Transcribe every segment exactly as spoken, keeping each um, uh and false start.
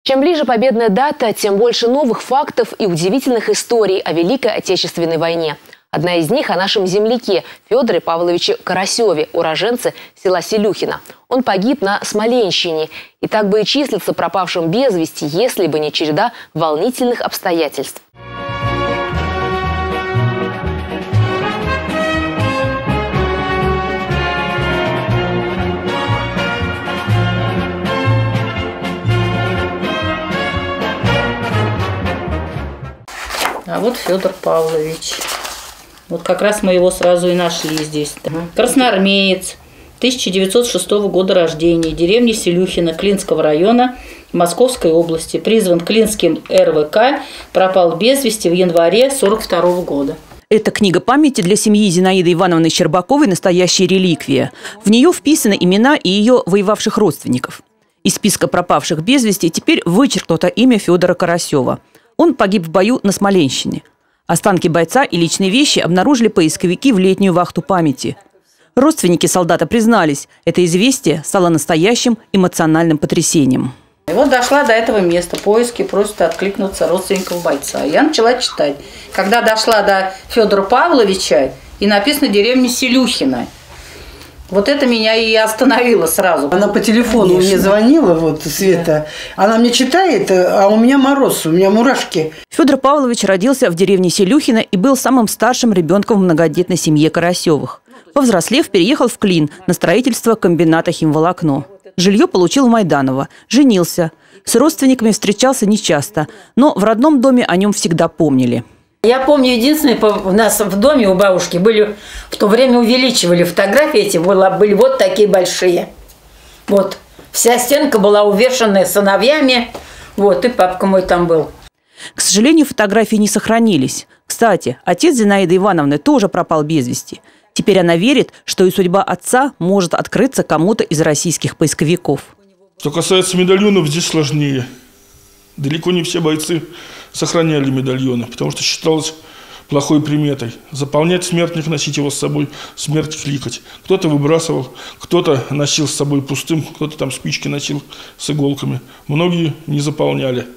Чем ближе победная дата, тем больше новых фактов и удивительных историй о Великой Отечественной войне. Одна из них о нашем земляке Федоре Павловиче Карасеве, уроженце села Селюхино. Он погиб на Смоленщине и так бы и числится пропавшим без вести, если бы не череда волнительных обстоятельств. А вот Федор Павлович. Вот как раз мы его сразу и нашли здесь. Красноармеец, тысяча девятьсот шестого года рождения, деревня Селюхино, Клинского района, Московской области. Призван Клинским эр вэ ка, пропал без вести в январе сорок второго года. Эта книга памяти для семьи Зинаиды Ивановны Щербаковой – настоящая реликвия. В нее вписаны имена и ее воевавших родственников. Из списка пропавших без вести теперь вычеркнуто имя Федора Карасева. Он погиб в бою на Смоленщине. Останки бойца и личные вещи обнаружили поисковики в летнюю вахту памяти. Родственники солдата признались, это известие стало настоящим эмоциональным потрясением. И вот дошла до этого места, поиски, просят откликнуться родственников бойца. Я начала читать. Когда дошла до Федора Павловича, и написано «деревня Селюхино». Вот это меня и остановило сразу. Она по телефону Конечно. мне звонила, вот Света. Да. Она мне читает, а у меня мороз, у меня мурашки. Федор Павлович родился в деревне Селюхино и был самым старшим ребенком в многодетной семье Карасевых. Повзрослев, переехал в Клин на строительство комбината «Химволокно». Жилье получил в Майданово, женился. С родственниками встречался нечасто, но в родном доме о нем всегда помнили. Я помню, единственное, у нас в доме у бабушки были, в то время увеличивали фотографии эти, были вот такие большие. Вот. Вся стенка была увешанная сыновьями, вот, и папка мой там был. К сожалению, фотографии не сохранились. Кстати, отец Зинаиды Ивановны тоже пропал без вести. Теперь она верит, что и судьба отца может открыться кому-то из российских поисковиков. Что касается медальонов, здесь сложнее. Далеко не все бойцы сохраняли медальоны, потому что считалось плохой приметой. Заполнять смертник, носить его с собой, смерть кликать. Кто-то выбрасывал, кто-то носил с собой пустым, кто-то там спички носил с иголками. Многие не заполняли.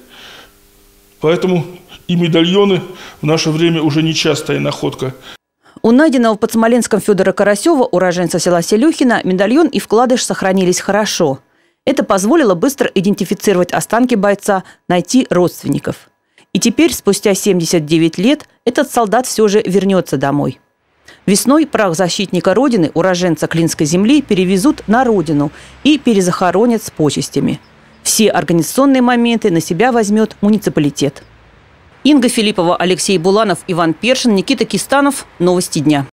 Поэтому и медальоны в наше время уже нечастая находка. У найденного под Смоленском Федора Карасева, уроженца села Селюхино, медальон и вкладыш сохранились хорошо. Это позволило быстро идентифицировать останки бойца, найти родственников. И теперь, спустя семьдесят девять лет, этот солдат все же вернется домой. Весной прах защитника Родины, уроженца Клинской земли, перевезут на родину и перезахоронят с почестями. Все организационные моменты на себя возьмет муниципалитет. Инга Филиппова, Алексей Буланов, Иван Першин, Никита Кистанов. Новости дня.